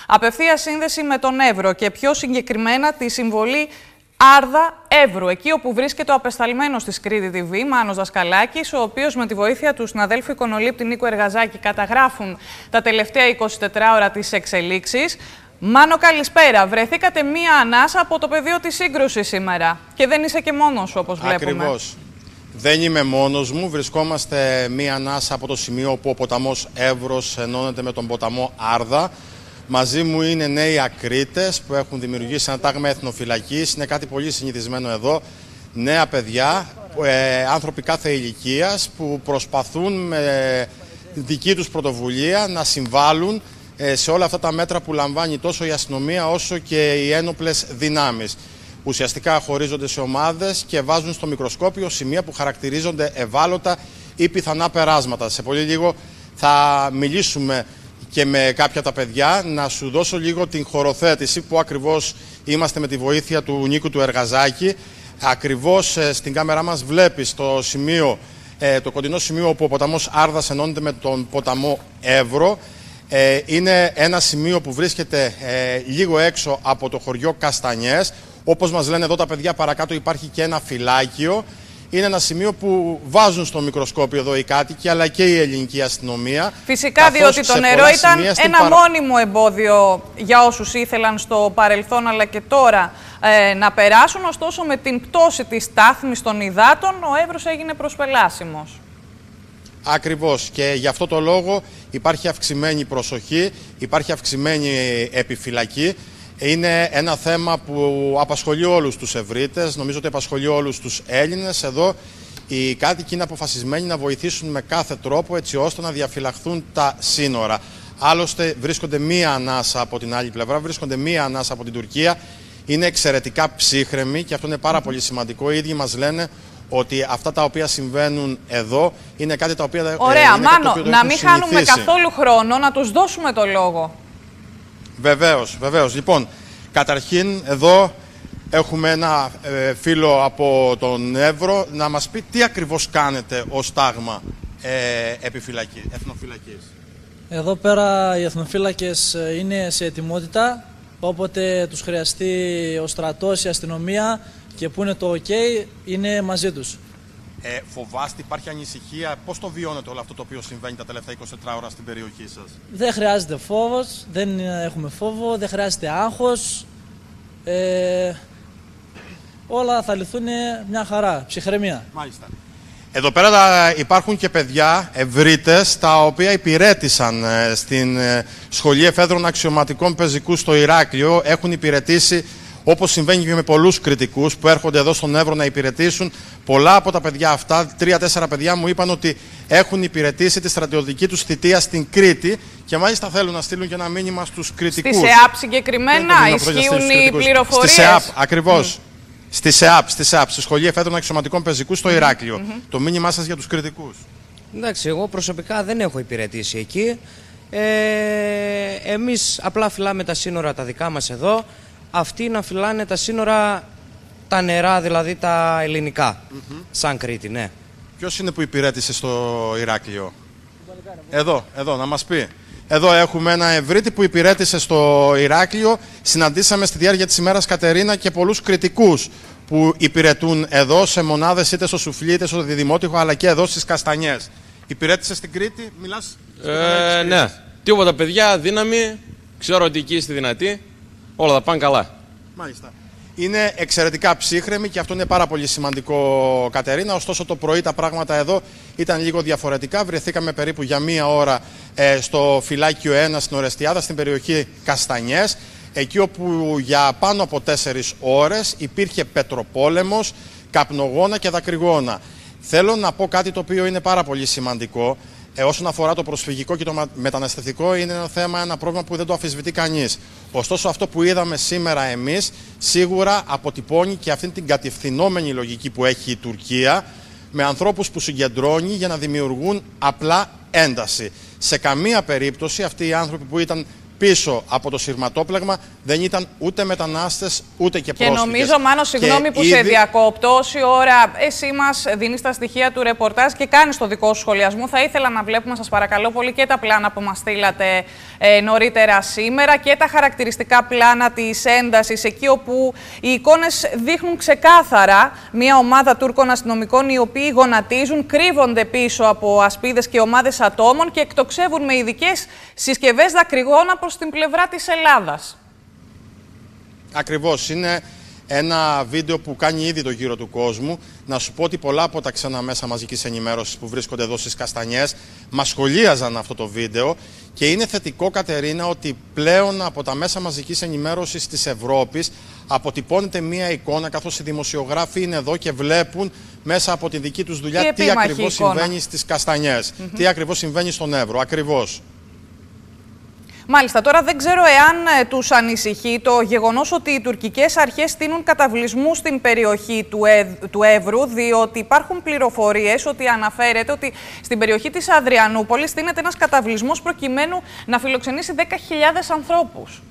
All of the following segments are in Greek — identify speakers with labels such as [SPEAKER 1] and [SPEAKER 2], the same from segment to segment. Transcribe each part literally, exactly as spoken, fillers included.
[SPEAKER 1] απευθεία σύνδεση με τον Εύρο και πιο συγκεκριμένα τη συμβολή Άρδα-Εύρου, εκεί όπου βρίσκεται ο απεσταλμένος της Κρήτη τι βι, Μάνος Δασκαλάκης, ο οποίος με τη βοήθεια του συναδέλφου εικονολήπτη Νίκου Εργαζάκη καταγράφουν τα τελευταία εικοσιτετρά ώρα τις εξελίξεις. Μάνο, καλησπέρα. Βρεθήκατε μία ανάσα από το πεδίο της σύγκρουσης σήμερα και δεν είσαι και μόνος σου, όπως βλέπουμε.
[SPEAKER 2] Ακριβώς. Δεν είμαι μόνος μου. Βρισκόμαστε μία ανάσα από το σημείο όπου ο ποταμός Εύρος ενώνεται με τον ποταμό Άρδα. Μαζί μου είναι νέοι ακρίτες που έχουν δημιουργήσει ένα τάγμα εθνοφυλακής. Είναι κάτι πολύ συνηθισμένο εδώ. Νέα παιδιά, ε, άνθρωποι κάθε ηλικίας που προσπαθούν με δική τους πρωτοβουλία να συμβάλλουν ε, σε όλα αυτά τα μέτρα που λαμβάνει τόσο η αστυνομία όσο και οι ένοπλες δυνάμεις. Ουσιαστικά χωρίζονται σε ομάδες και βάζουν στο μικροσκόπιο σημεία που χαρακτηρίζονται ευάλωτα ή πιθανά περάσματα. Σε πολύ λίγο θα μιλήσουμε και με κάποια τα παιδιά, να σου δώσω λίγο την χωροθέτηση που ακριβώς είμαστε με τη βοήθεια του Νίκου του Εργαζάκη. Ακριβώς ε, στην κάμερά μας βλέπεις το σημείο, ε, το κοντινό σημείο όπου ο ποταμός Άρδας ενώνεται με τον ποταμό Εύρο. Ε, είναι ένα σημείο που βρίσκεται ε, λίγο έξω από το χωριό Καστανιές. Όπως μας λένε εδώ τα παιδιά, παρακάτω υπάρχει και ένα φυλάκιο. Είναι ένα σημείο που βάζουν στο μικροσκόπιο εδώ οι κάτοικοι, αλλά και η ελληνική αστυνομία.
[SPEAKER 1] Φυσικά, διότι το νερό ήταν ένα παρα... μόνιμο εμπόδιο για όσους ήθελαν στο παρελθόν, αλλά και τώρα ε, να περάσουν. Ωστόσο, με την πτώση της στάθμης των υδάτων, ο Εύρος έγινε προσπελάσιμος. Ακριβώς. Και γι' αυτό το λόγο υπάρχει αυξημένη προσοχή, υπάρχει αυξημένη επιφυλακή. Είναι ένα θέμα που απασχολεί όλους τους ευρύτες, νομίζω ότι απασχολεί όλους τους Έλληνες. Εδώ οι κάτοικοι είναι αποφασισμένοι να βοηθήσουν με κάθε τρόπο έτσι ώστε να διαφυλαχθούν τα σύνορα. Άλλωστε βρίσκονται μία ανάσα από την άλλη πλευρά, βρίσκονται μία ανάσα από την Τουρκία. Είναι εξαιρετικά ψύχρεμοι και αυτό είναι πάρα πολύ σημαντικό. Οι ίδιοι μας λένε ότι αυτά τα οποία συμβαίνουν εδώ είναι κάτι τα οποία... Ωραία,
[SPEAKER 2] ε,
[SPEAKER 1] Μάνο, να μην χάνουμε καθόλου χρόνο, να τους δώσουμε το λόγο.
[SPEAKER 2] Βεβαίως, βεβαίως. Λοιπόν, καταρχήν εδώ έχουμε ένα ε, φίλο από τον Εύρο να μας πει τι ακριβώς κάνετε ως τάγμα ε, επιφυλακή, εθνοφυλακής.
[SPEAKER 3] Εδώ πέρα οι εθνοφύλακες είναι σε ετοιμότητα, όποτε τους χρειαστεί ο στρατός, η αστυνομία και που είναι το OK, είναι μαζί τους.
[SPEAKER 2] Ε, φοβάστε, υπάρχει ανησυχία, πώς το βιώνετε όλο αυτό το οποίο συμβαίνει τα τελευταία εικοσιτετρά ώρα στην περιοχή σας?
[SPEAKER 3] Δεν χρειάζεται φόβος, δεν έχουμε φόβο, δεν χρειάζεται άγχος. Ε, όλα θα λυθούν μια χαρά, ψυχραιμία.
[SPEAKER 2] Μάλιστα. Εδώ πέρα υπάρχουν και παιδιά ευρύτες τα οποία υπηρέτησαν ε, στην ε, Σχολή Εφέδρων Αξιωματικών Πεζικού στο Ηράκλειο. Έχουν υπηρετήσει, όπως συμβαίνει και με πολλούς κριτικούς που έρχονται εδώ στον Εύρο να υπηρετήσουν. Πολλά από τα παιδιά αυτά, τρία-τέσσερα παιδιά μου είπαν ότι έχουν υπηρετήσει τη στρατιωτική τους θητεία στην Κρήτη και μάλιστα θέλουν να στείλουν και ένα μήνυμα στους κριτικούς.
[SPEAKER 1] Στη ΣΕΑΠ συγκεκριμένα ισχύουν οι πληροφορίες?
[SPEAKER 2] Στη ΣΕΑΠ, ακριβώς. Mm. Στη ΣΕΑΠ, στη ΣΕΑΠ, στη Σχολή Εφέδρων Αξιωματικών Πεζικού στο Ηράκλειο. Mm -hmm. Το μήνυμά σας για τους κριτικούς?
[SPEAKER 4] Εντάξει, εγώ προσωπικά δεν έχω υπηρετήσει εκεί. Ε, εμείς απλά φυλάμε τα σύνορα τα δικά μας εδώ. Αυτοί να φυλάνε τα σύνορα, τα νερά, δηλαδή τα ελληνικά, mm-hmm. σαν Κρήτη, ναι.
[SPEAKER 2] Ποιος είναι που υπηρέτησε στο Ηράκλειο? Εδώ, εδώ, να μας πει. Εδώ έχουμε ένα ευρύτη που υπηρέτησε στο Ηράκλειο. Συναντήσαμε στη διάρκεια της ημέρας, Κατερίνα, και πολλούς κριτικούς που υπηρετούν εδώ σε μονάδες είτε στο Σουφλί είτε στο Διδημότυχο, αλλά και εδώ στις Καστανιές. Υπηρέτησε στην Κρήτη, μιλάς?
[SPEAKER 5] Ε, ναι, τίποτα παιδιά, δύναμη, ξέρω ότι εκεί είστε δυνατοί. Όλα θα πάνε καλά.
[SPEAKER 2] Μάλιστα. Είναι εξαιρετικά ψύχρεμοι και αυτό είναι πάρα πολύ σημαντικό, Κατερίνα. Ωστόσο, το πρωί τα πράγματα εδώ ήταν λίγο διαφορετικά. Βρεθήκαμε περίπου για μία ώρα ε, στο φυλάκιο ένα στην Ορεστιάδα, στην περιοχή Καστανιές. Εκεί όπου για πάνω από τέσσερις ώρες υπήρχε πετροπόλεμος, καπνογόνα και δακρυγόνα. Θέλω να πω κάτι το οποίο είναι πάρα πολύ σημαντικό. Ε, όσον αφορά το προσφυγικό και το μεταναστευτικό, είναι ένα θέμα, ένα πρόβλημα που δεν το αμφισβητεί κανείς. Ωστόσο, αυτό που είδαμε σήμερα εμείς σίγουρα αποτυπώνει και αυτή την κατευθυνόμενη λογική που έχει η Τουρκία, με ανθρώπους που συγκεντρώνει για να δημιουργούν απλά ένταση. Σε καμία περίπτωση αυτοί οι άνθρωποι που ήταν πίσω από το σειρματόπλεγμα δεν ήταν ούτε μετανάστες ούτε και πρόσφυγες.
[SPEAKER 1] Και νομίζω, Μάνο, συγγνώμη που ήδη... σε διακόπτω, όση ώρα εσύ μας δίνεις τα στοιχεία του ρεπορτάζ και κάνεις το δικό σου σχολιασμό, θα ήθελα να βλέπουμε, σας παρακαλώ πολύ, και τα πλάνα που μας στείλατε ε, νωρίτερα σήμερα και τα χαρακτηριστικά πλάνα της έντασης, εκεί όπου οι εικόνες δείχνουν ξεκάθαρα μια ομάδα Τούρκων αστυνομικών οι οποίοι γονατίζουν, κρύβονται πίσω από ασπίδες και ομάδες ατόμων και εκτοξεύουν με ειδικές συσκευές δακρυγόνα προς την πλευρά της Ελλάδας.
[SPEAKER 2] Ακριβώς. Είναι ένα βίντεο που κάνει ήδη το γύρο του κόσμου. Να σου πω ότι πολλά από τα ξένα μέσα μαζικής ενημέρωσης που βρίσκονται εδώ στις Καστανιές μας σχολίαζαν αυτό το βίντεο και είναι θετικό, Κατερίνα, ότι πλέον από τα μέσα μαζικής ενημέρωσης της Ευρώπης αποτυπώνεται μία εικόνα, καθώς οι δημοσιογράφοι είναι εδώ και βλέπουν μέσα από τη δική τους δουλειά τι ακριβώς συμβαίνει στις Καστανιές, mm-hmm. τι ακριβώς συμβαίνει στον Εύρο. Ακριβώς.
[SPEAKER 1] Μάλιστα, τώρα δεν ξέρω εάν ε, τους ανησυχεί το γεγονός ότι οι τουρκικές αρχές στείνουν καταβλισμούς στην περιοχή του, Ευ, του Εύρου, διότι υπάρχουν πληροφορίες ότι αναφέρεται ότι στην περιοχή της Αδριανούπολης στείνεται ένας καταβλισμός προκειμένου να φιλοξενήσει δέκα χιλιάδες ανθρώπους.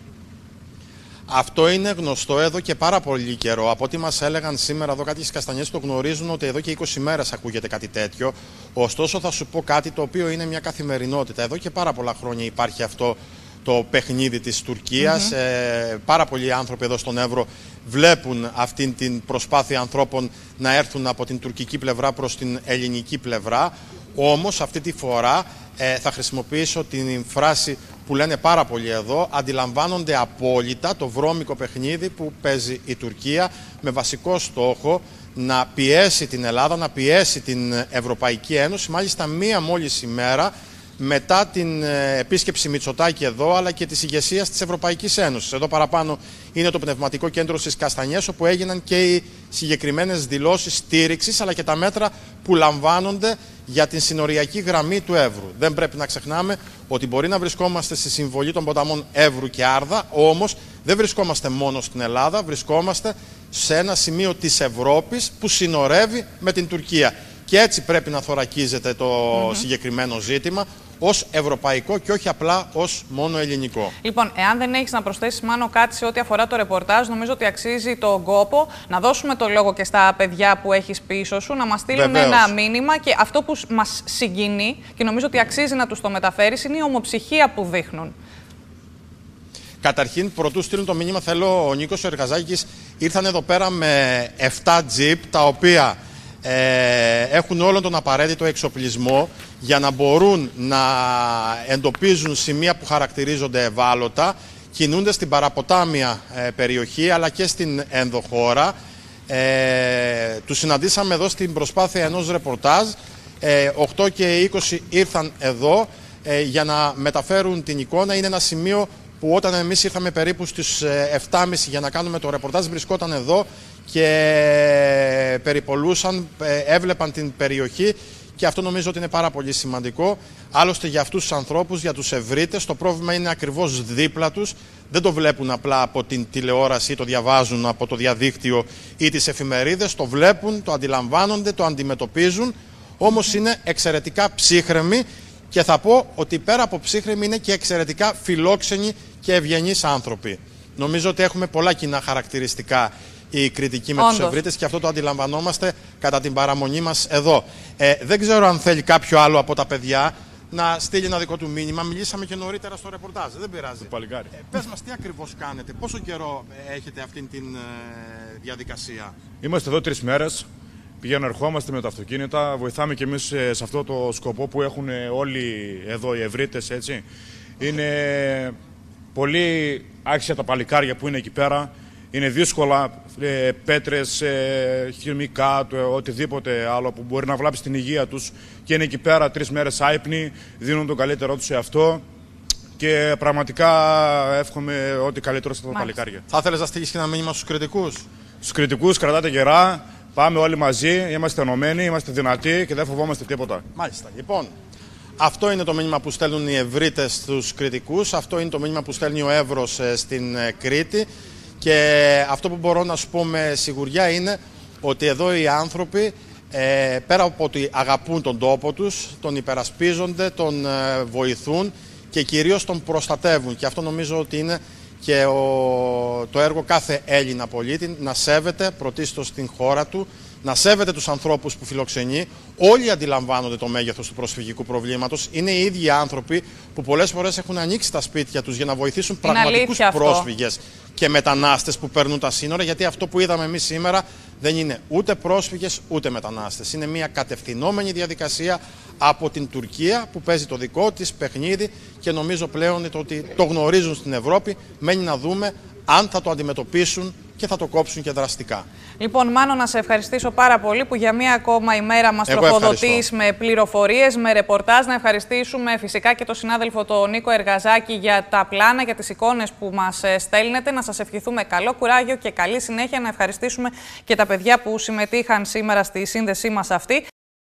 [SPEAKER 2] Αυτό είναι γνωστό εδώ και πάρα πολύ καιρό. Από ό,τι μας έλεγαν σήμερα εδώ κάτι στις Καστανιές, το γνωρίζουν ότι εδώ και είκοσι μέρες ακούγεται κάτι τέτοιο. Ωστόσο, θα σου πω κάτι το οποίο είναι μια καθημερινότητα. Εδώ και πάρα πολλά χρόνια υπάρχει αυτό το παιχνίδι της Τουρκίας. Mm-hmm. ε, πάρα πολλοί άνθρωποι εδώ στον Εύρο βλέπουν αυτήν την προσπάθεια ανθρώπων να έρθουν από την τουρκική πλευρά προς την ελληνική πλευρά. Όμως αυτή τη φορά ε, θα χρησιμοποιήσω την φράση που λένε πάρα πολλοί εδώ, αντιλαμβάνονται απόλυτα το βρώμικο παιχνίδι που παίζει η Τουρκία με βασικό στόχο να πιέσει την Ελλάδα, να πιέσει την Ευρωπαϊκή Ένωση, μάλιστα μία μόλις ημέρα μετά την επίσκεψη Μητσοτάκη εδώ, αλλά και της ηγεσίας της Ευρωπαϊκής Ένωσης. Εδώ παραπάνω είναι το πνευματικό κέντρο στις Καστανιές, όπου έγιναν και οι συγκεκριμένες δηλώσεις στήριξης, αλλά και τα μέτρα που λαμβάνονται για την συνοριακή γραμμή του Εύρου. Δεν πρέπει να ξεχνάμε ότι μπορεί να βρισκόμαστε στη συμβολή των ποταμών Εύρου και Άρδα, όμως δεν βρισκόμαστε μόνο στην Ελλάδα, βρισκόμαστε σε ένα σημείο της Ευρώπης που συνορεύει με την Τουρκία. Και έτσι πρέπει να θωρακίζεται το mm-hmm. συγκεκριμένο ζήτημα ως ευρωπαϊκό και όχι απλά ως μόνο ελληνικό. Λοιπόν,
[SPEAKER 1] εάν δεν έχεις να προσθέσεις, Μάνο, κάτι σε ό,τι αφορά το ρεπορτάζ, νομίζω ότι αξίζει τον κόπο να δώσουμε το λόγο και στα παιδιά που έχεις πίσω σου, να μας στείλουν Βεβαίως. ένα μήνυμα, και αυτό που μας συγκινεί και νομίζω ότι αξίζει να τους το μεταφέρεις είναι η ομοψυχία που δείχνουν.
[SPEAKER 2] Καταρχήν, πρωτού στείλουν το μήνυμα, θέλω ο Νίκος ο Εργαζάκης, ήρθαν εδώ πέρα με επτά τζιπ, τα οποία Ε, έχουν όλον τον απαραίτητο εξοπλισμό για να μπορούν να εντοπίζουν σημεία που χαρακτηρίζονται ευάλωτα, κινούνται στην παραποτάμια ε, περιοχή αλλά και στην ενδοχώρα. Ε, τους συναντήσαμε εδώ στην προσπάθεια ενός ρεπορτάζ, ε, οκτώ και είκοσι ήρθαν εδώ ε, για να μεταφέρουν την εικόνα. Είναι ένα σημείο που όταν εμείς ήρθαμε περίπου στις επτά και μισή για να κάνουμε το ρεπορτάζ βρισκόταν εδώ και περιπολούσαν, έβλεπαν την περιοχή, και αυτό νομίζω ότι είναι πάρα πολύ σημαντικό. Άλλωστε για αυτούς τους ανθρώπους, για τους ευρύτες, το πρόβλημα είναι ακριβώς δίπλα τους. Δεν το βλέπουν απλά από την τηλεόραση ή το διαβάζουν από το διαδίκτυο ή τις εφημερίδες. Το βλέπουν, το αντιλαμβάνονται, το αντιμετωπίζουν. Όμως είναι εξαιρετικά ψύχρεμοι και θα πω ότι πέρα από ψύχρεμοι είναι και εξαιρετικά φιλόξενοι και ευγενείς άνθρωποι. Νομίζω ότι έχουμε πολλά κοινά χαρακτηριστικά η κριτική με τους ευρύτες και αυτό το αντιλαμβανόμαστε κατά την παραμονή μας εδώ. Ε, δεν ξέρω αν θέλει κάποιο άλλο από τα παιδιά να στείλει ένα δικό του μήνυμα. Μιλήσαμε και νωρίτερα στο ρεπορτάζ, δεν πειράζει.
[SPEAKER 6] Παλικάρι.
[SPEAKER 2] Ε, πες μας τι ακριβώς κάνετε, πόσο καιρό έχετε αυτήν την ε, διαδικασία?
[SPEAKER 6] Είμαστε εδώ τρεις μέρες, πηγαίνουμε, ερχόμαστε με τα αυτοκίνητα, βοηθάμε και εμείς σε αυτό το σκοπό που έχουν όλοι εδώ οι ευρύτες, έτσι. Είναι πολύ άξια τα παλικάρια που είναι εκεί πέρα. Είναι δύσκολα, ε, πέτρες, ε, χημικά, το, οτιδήποτε άλλο που μπορεί να βλάψει την υγεία τους, και είναι εκεί πέρα τρεις μέρες άυπνοι, δίνουν τον καλύτερό τους σε αυτό, και πραγματικά εύχομαι ό,τι καλύτερο στα παλικάρια.
[SPEAKER 2] Θα ήθελες να στείλεις και ένα μήνυμα στους κριτικούς?
[SPEAKER 6] Στους κριτικούς, κρατάτε γερά, πάμε όλοι μαζί, είμαστε ενωμένοι, είμαστε δυνατοί και δεν φοβόμαστε τίποτα.
[SPEAKER 2] Μάλιστα. Λοιπόν, αυτό είναι το μήνυμα που στέλνουν οι ευρύτες στους κριτικούς, αυτό είναι το μήνυμα που στέλνει ο Εύρος ε, στην ε, Κρήτη. Και αυτό που μπορώ να σου πω με σιγουριά είναι ότι εδώ οι άνθρωποι, ε, πέρα από ότι αγαπούν τον τόπο τους, τον υπερασπίζονται, τον ε, βοηθούν, και κυρίως τον προστατεύουν. Και αυτό νομίζω ότι είναι και ο, το έργο κάθε Έλληνα πολίτη, να σέβεται πρωτίστως την χώρα του, να σέβεται τους ανθρώπους που φιλοξενεί. Όλοι αντιλαμβάνονται το μέγεθος του προσφυγικού προβλήματος. Είναι οι ίδιοι άνθρωποι που πολλές φορές έχουν ανοίξει τα σπίτια τους για να βοηθήσουν πραγματικούς πρόσφυγες και μετανάστες που περνούν τα σύνορα, γιατί αυτό που είδαμε εμείς σήμερα δεν είναι ούτε πρόσφυγες ούτε μετανάστες. Είναι μια κατευθυνόμενη διαδικασία από την Τουρκία που παίζει το δικό της παιχνίδι και νομίζω πλέον ότι το γνωρίζουν στην Ευρώπη. Μένει να δούμε αν θα το αντιμετωπίσουν και θα το κόψουν και δραστικά. Λοιπόν, Μάνο, να σε ευχαριστήσω πάρα πολύ που για μία ακόμα ημέρα μας τροφοδοτείς με πληροφορίες, με ρεπορτάζ. Να ευχαριστήσουμε φυσικά και τον συνάδελφο τον Νίκο Εργαζάκη για τα πλάνα, για τις εικόνες που μας στέλνετε. Να σας ευχηθούμε καλό κουράγιο και καλή συνέχεια. Να ευχαριστήσουμε και τα παιδιά που συμμετείχαν σήμερα στη σύνδεσή μας αυτή.